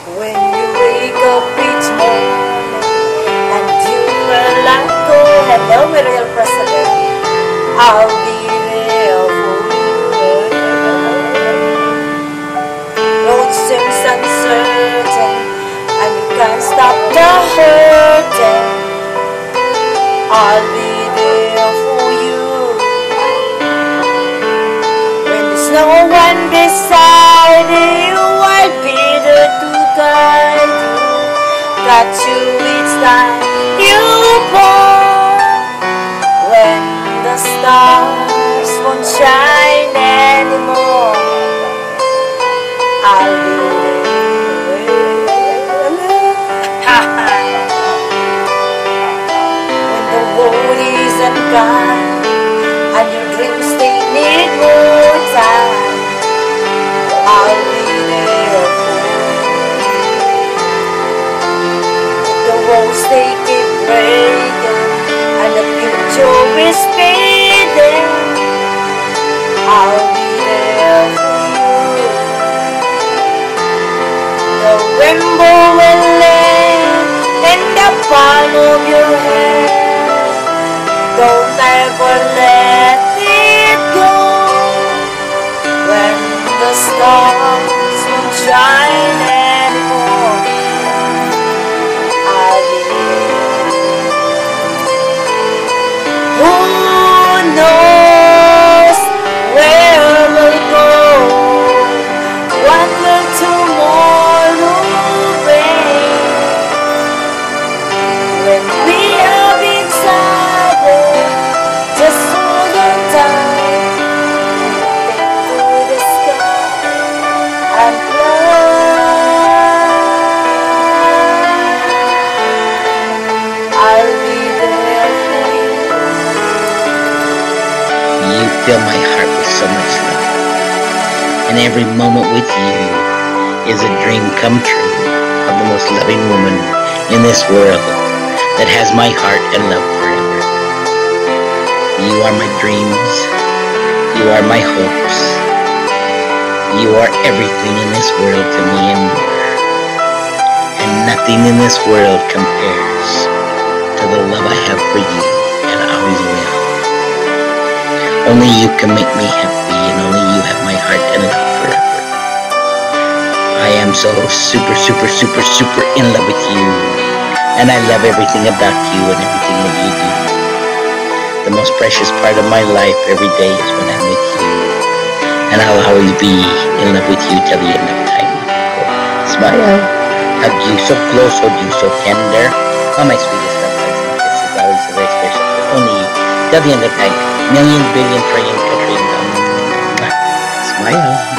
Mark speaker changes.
Speaker 1: When you wake up each morning and you will let go, hello, Muriel President, I'll be there for you. Road seems uncertain and you can't stop the hurting, I'll be there for you. When there's no one beside you, I'll be there to guide you. Got you each time you born. When the stars won't shine anymore, I'll be there. When the world isn't gone and your dreams they need more time, I'll be there for you. The walls they keep breaking and the future is fading, I'll be there for you. The rainbow will land in the palm of your hand. Don't ever let it go. When the stars won't shine anymore, I'll be there. Who knows where we'll go? What will tomorrow bring? When we have been silent, just hold on tight, think to the sky and fly. I'll be there for you.
Speaker 2: You fill my heart with so much love, and every moment with you is a dream come true of the most loving woman in this world that has my heart and love forever. You are my dreams, you are my hopes, you are everything in this world to me and more, and nothing in this world compares to the love I have for you and always will. Only you can make me happy, and only you have my heart and love forever. I am so super, super, super, super in love with you, and I love everything about you and everything that you do. The most precious part of my life every day is when I'm with you, and I'll always be in love with you till the end of time. Smile, hug you so close, hold you so tender. Oh, my sweetest love, this is always very special for only you till the end of time. Million, billion, trillion, quadrillion. Smile.